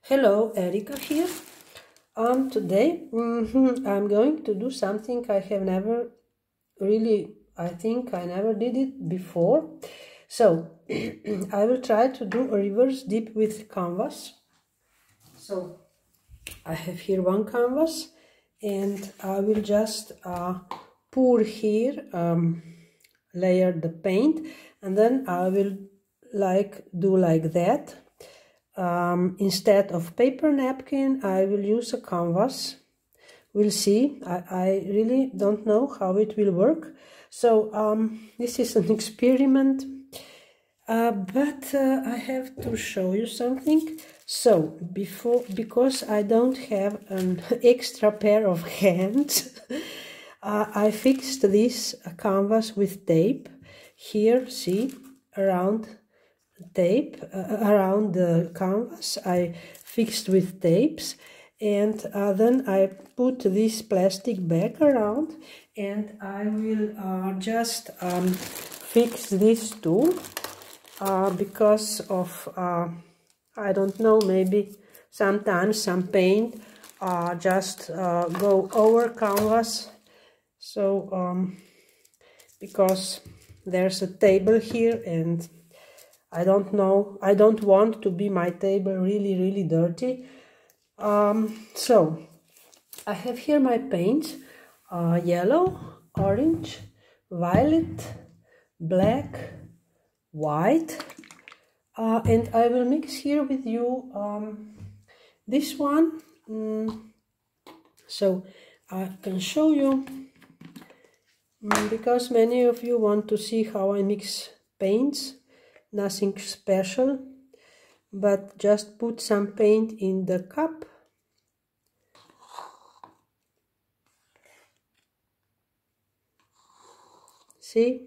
Hello, Erika here. Today I'm going to do something I have never I think I never did it before. So I will try to do a reverse dip with canvas. So I have here one canvas and I will just pour here, layer the paint, and then I will do like that. Instead of paper napkin, I will use a canvas. We'll see. I really don't know how it will work. So this is an experiment, but I have to show you something. So because I don't have an extra pair of hands, I fixed this canvas with tape. Here, see, around the canvas I fixed with tapes, and then I put this plastic bag around, and I will just fix this too, because of I don't know, maybe sometimes some paint just go over canvas. So because there's a table here and I don't know, I don't want to be my table really dirty. So I have here my paints, yellow, orange, violet, black, white, and I will mix here with you this one. So I can show you, because many of you want to see how I mix paints. Nothing special, but just put some paint in the cup. See?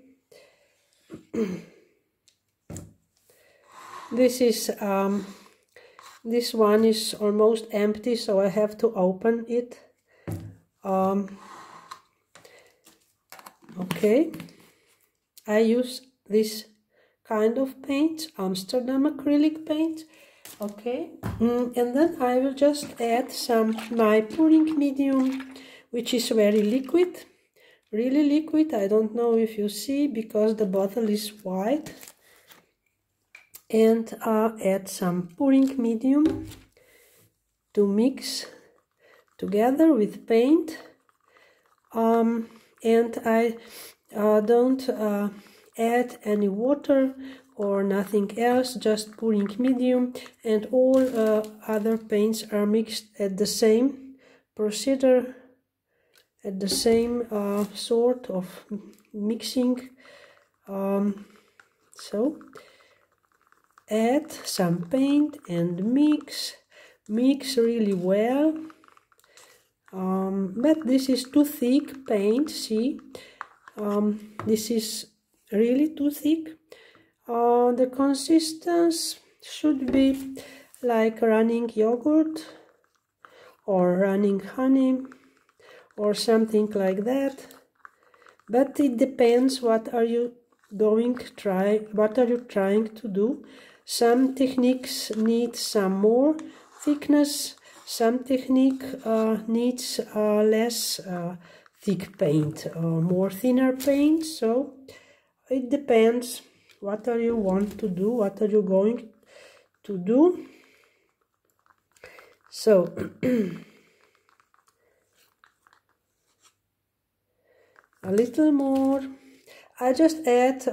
This one is almost empty, so I have to open it. Okay, I use this kind of paint, Amsterdam acrylic paint. Okay, and then I will just add my pouring medium, which is very liquid, really liquid. I don't know if you see because the bottle is white. And add some pouring medium to mix together with paint. And I don't add any water or nothing else, just pouring medium, and all other paints are mixed at the same procedure, at the same sort of mixing. So add some paint and mix really well. But this is too thick paint, see, this is really too thick. The consistency should be like running yogurt or running honey or something like that, but it depends what are you trying to do. Some techniques need some more thickness, some technique needs less thick paint, more thinner paint. So it depends what are you want to do, what are you going to do. So a little more. I just add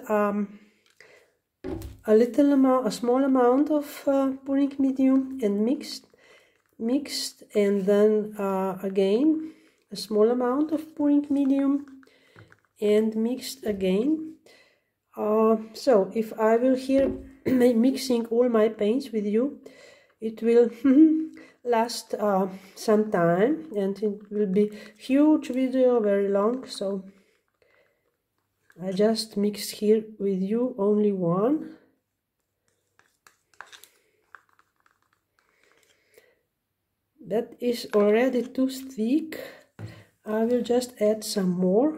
a small amount of pouring medium and mixed, and then again a small amount of pouring medium and mixed again. So if I will here mixing all my paints with you, it will last some time, and it will be huge video, very long. So I just mix here with you only one. That is already too thick. I will just add some more.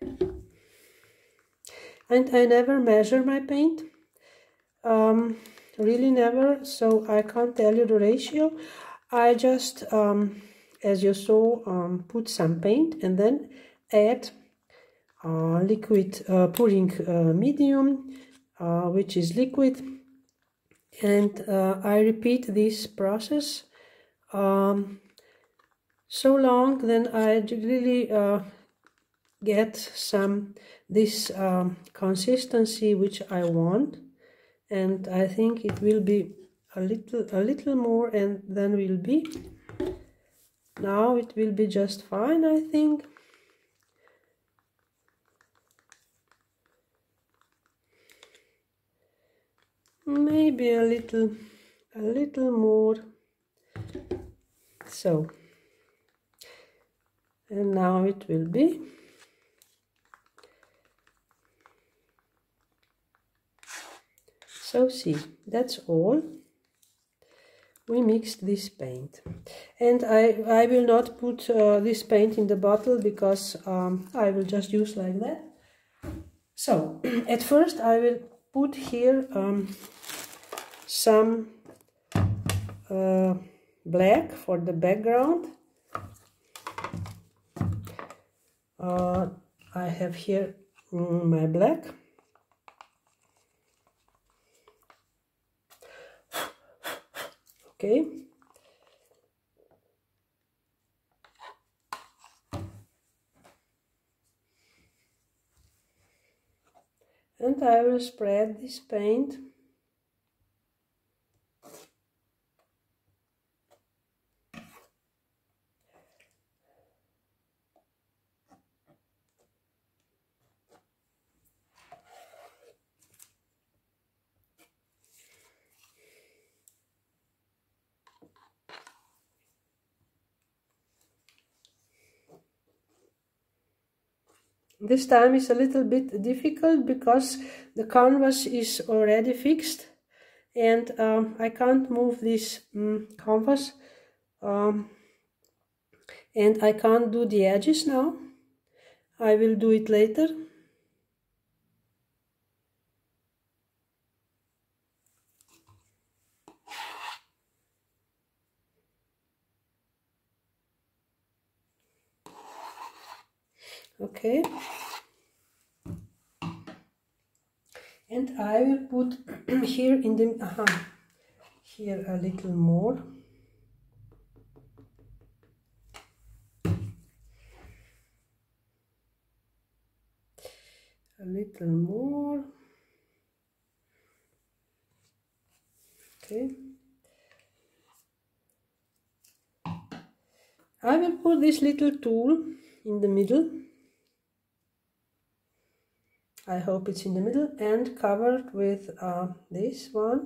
And I never measure my paint. really never, so I can't tell you the ratio. I just, as you saw, put some paint and then add liquid pouring medium, which is liquid, and I repeat this process so long, then I really get this consistency which I want, and I think it will be a little more, and then will be, now it will be just fine, I think. Maybe a little more. So, and now it will be. So see, that's all. We mixed this paint, and I will not put this paint in the bottle because I will just use like that. So at first I will put here some black for the background. I have here my black. Okay. And I will spread this paint This time is a little bit difficult because the canvas is already fixed, and I can't move this canvas, and I can't do the edges now. I will do it later. Okay. And I will put here in the here a little more. A little more. Okay. I will put this little tool in the middle. I hope it's in the middle, and covered with this one.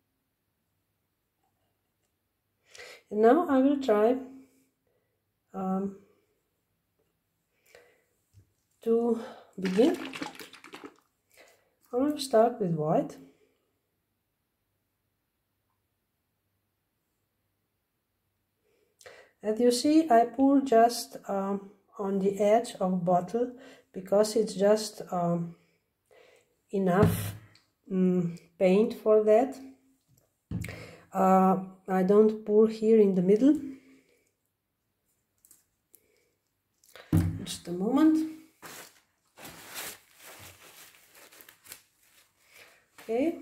And now I will try to begin. I'll start with white. As you see, I pour just on the edge of bottle because it's just enough paint for that. I don't pour here in the middle. Just a moment. Okay.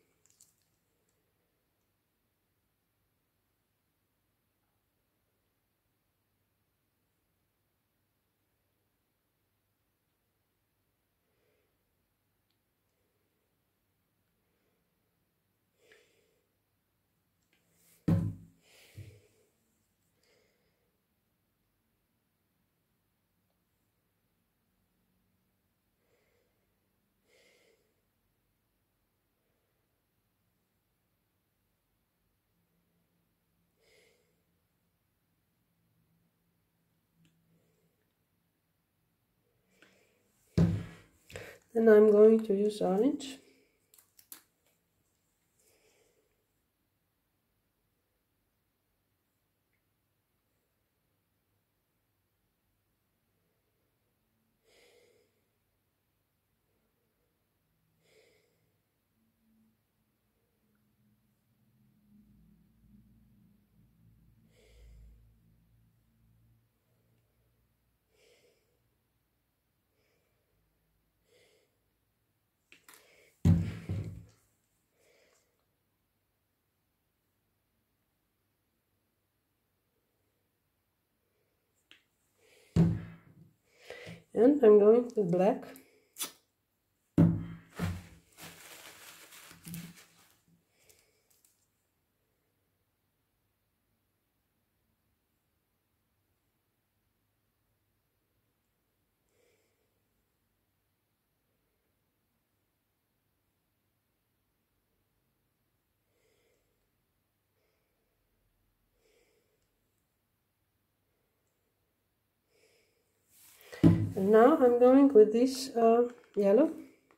Then I'm going to use orange. And I'm going with black. And now I'm going with this yellow.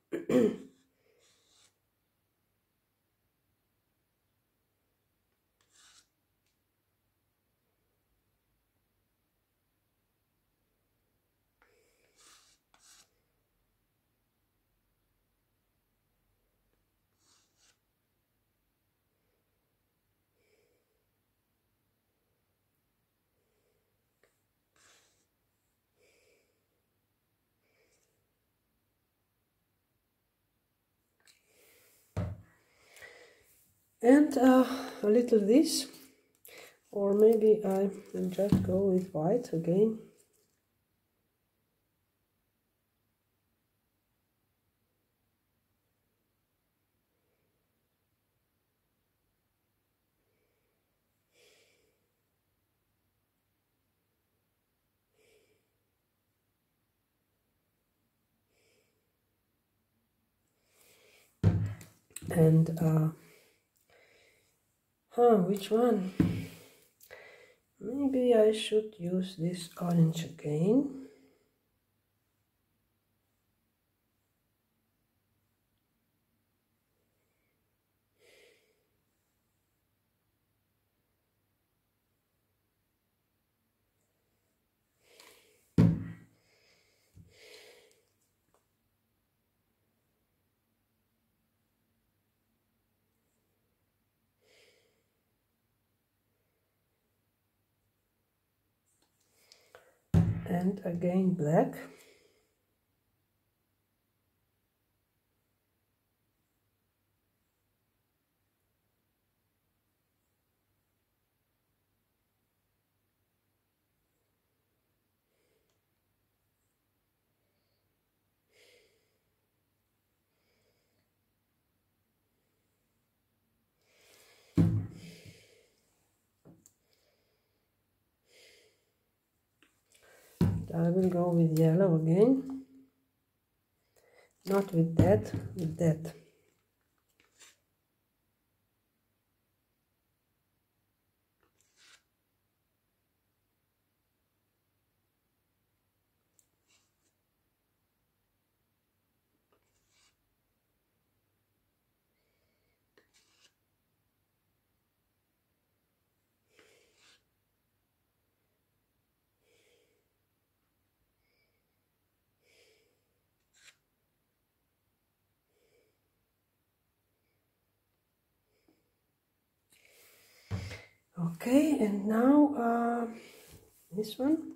And a little this, or maybe I will just go with white again. And which one? Maybe I should use this orange again. And again black. I will go with yellow again. Not with that, with that. Okay, and now this one.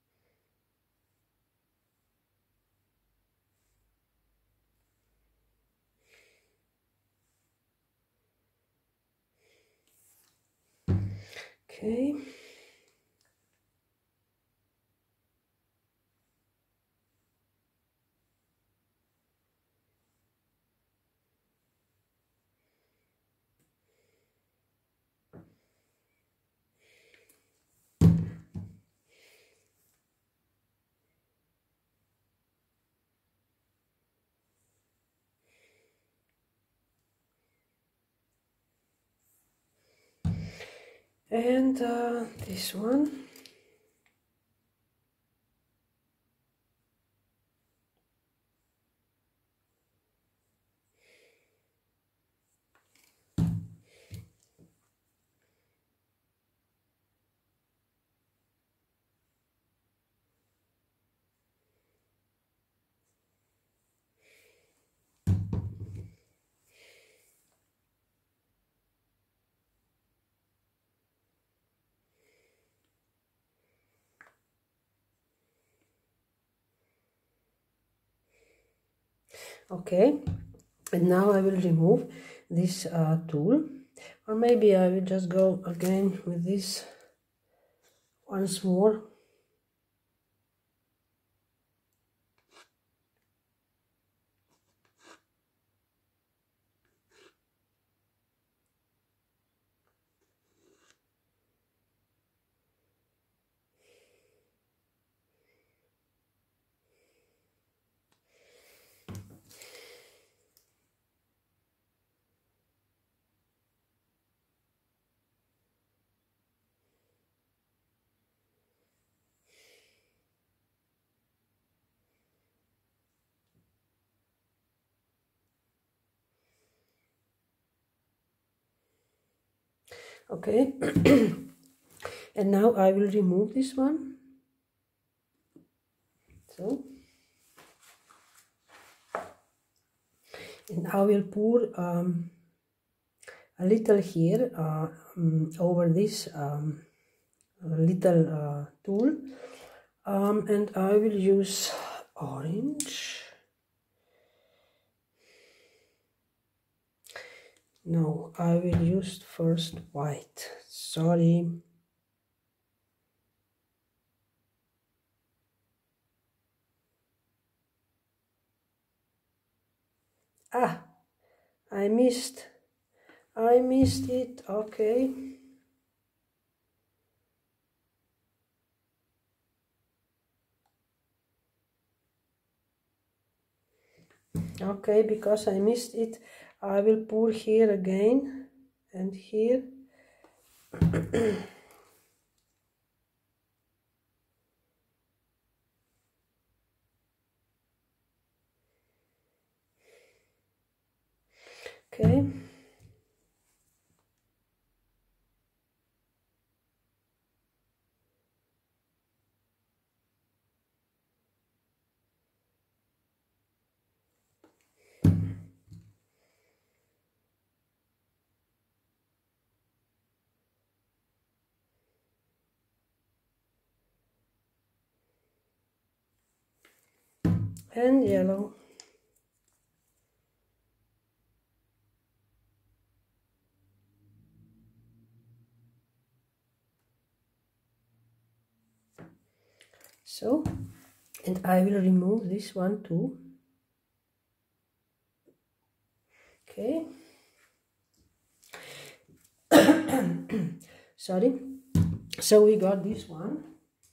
Okay. And this one. Okay, and now I will remove this tool, or maybe I will just go again with this once more. Okay. And now I will remove this one. So, and I will pour a little here over this little tool, and I will use orange. No, I will use first white. Sorry. Ah, I missed it. Okay. Okay, because I missed it, I will pour here again and here. Okay. And yellow. So, and I will remove this one too. Okay. Sorry. So we got this one.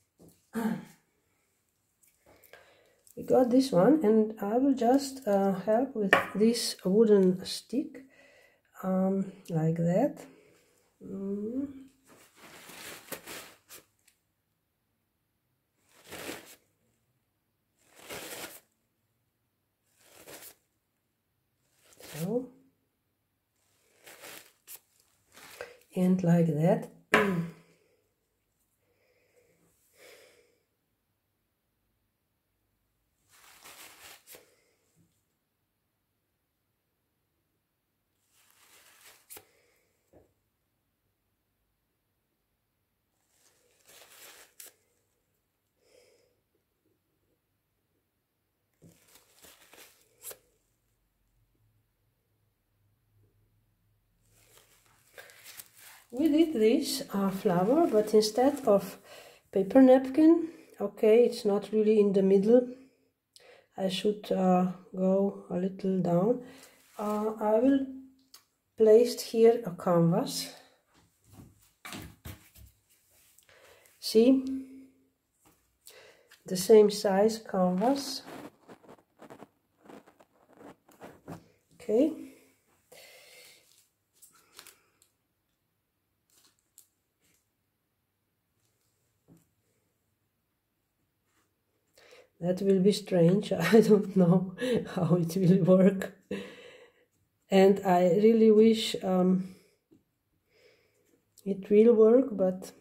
We got this one, and I will just help with this wooden stick, like that. So, and like that. We did this flower, but instead of paper napkin, okay, it's not really in the middle. I should go a little down. I will place here a canvas. See, the same size canvas. Okay. That will be strange. I don't know how it will work. And I really wish it will work, but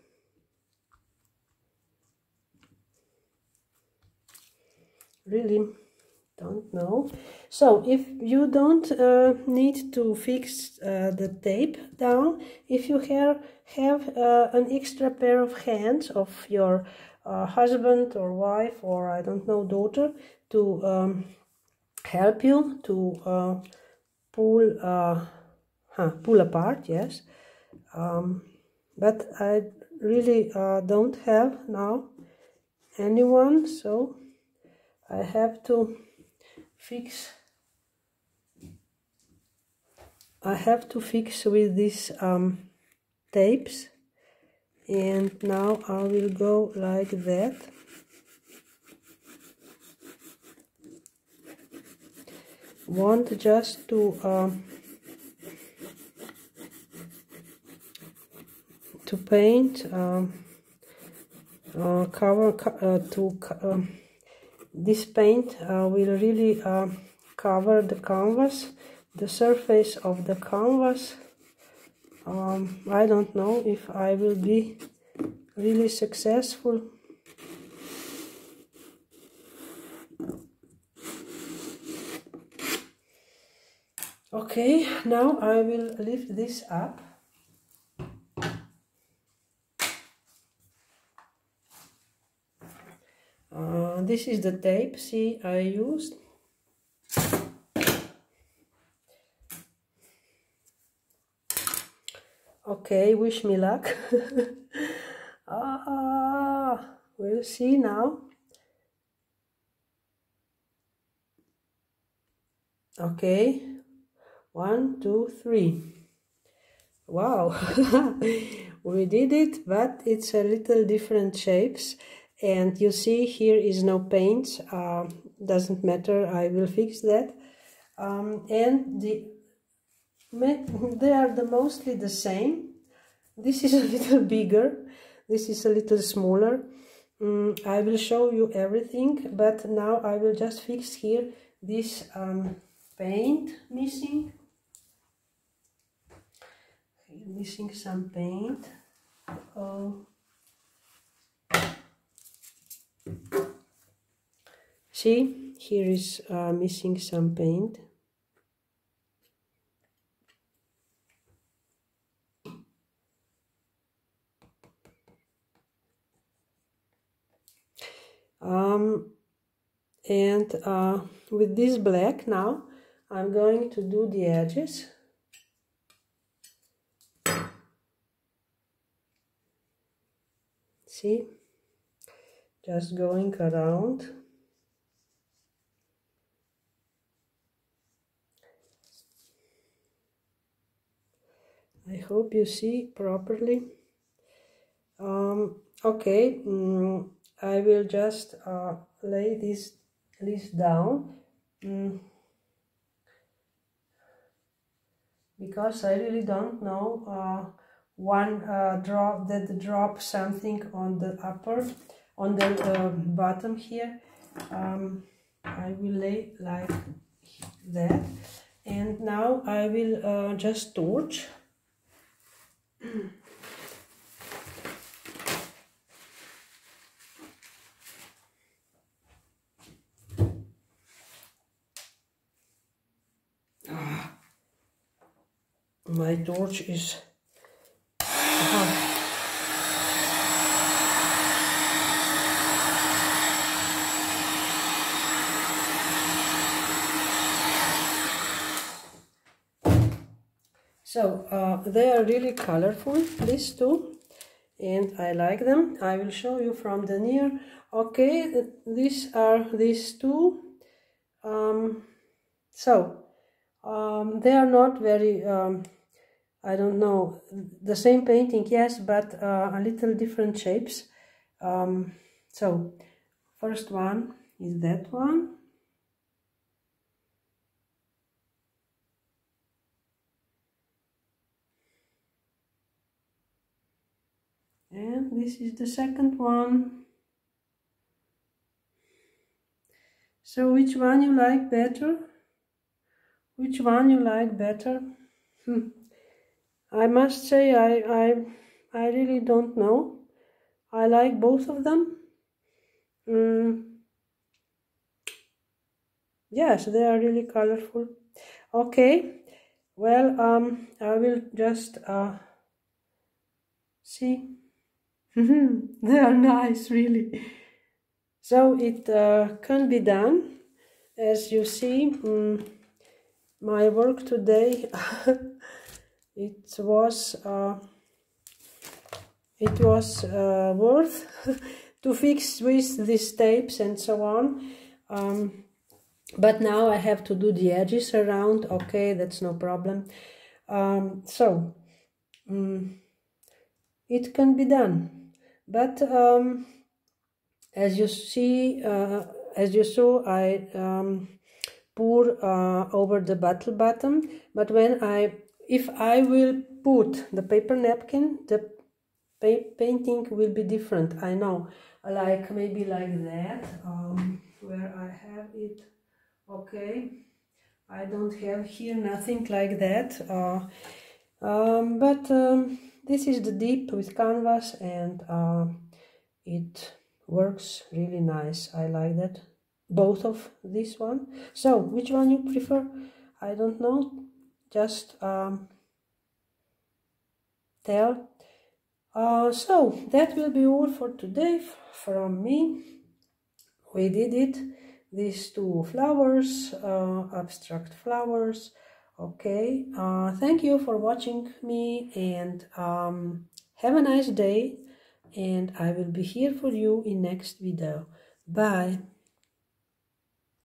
really don't know. So if you don't need to fix the tape down, if you have an extra pair of hands of your husband or wife, or I don't know, daughter, to help you to pull apart, yes. But I really don't have now anyone, so I have to fix with these tapes, and now I will go like that. Want just to paint this paint will really cover the canvas, the surface of the canvas, I don't know if I will be really successful. Okay, now I will lift this up. This is the tape, see, I used. Okay, wish me luck. We'll see now. Okay, 1, 2, 3. Wow, we did it, but it's a little different shapes. And you see here is no paint, doesn't matter, I will fix that. And they are mostly the same. This is a little bigger, this is a little smaller. I will show you everything, but now I will just fix here this paint missing. Missing some paint. See, here is missing some paint. And with this black now I'm going to do the edges. See, just going around. I hope you see properly. Okay, I will just lay this list down because I really don't know drop something on the bottom here. I will lay like that, and now I will just torch. My torch is so they are really colorful, these two, and I like them. I will show you from the near. Okay, these are these two. They are not very I don't know, the same painting, yes, but a little different shapes. So first one is that one. And this is the second one. So which one you like better? Which one you like better? I must say I really don't know. I like both of them. Yes, they are really colorful. Okay, well, I will just see. They are nice, really. So it can be done. As you see, my work today it was worth to fix with these tapes and so on. But now I have to do the edges around. Okay, that's no problem. It can be done, but as you see, as you saw, I pour over the bottle bottom. But if I will put the paper napkin, the painting will be different. I know, like maybe like that, where I have it. Okay, I don't have here nothing like that. This is the dip with canvas, and it works really nice. I like that, both of this one. So which one you prefer? I don't know, just tell. So that will be all for today from me. We did it, these two flowers, abstract flowers. Okay, thank you for watching me, and have a nice day, and I will be here for you in next video. Bye.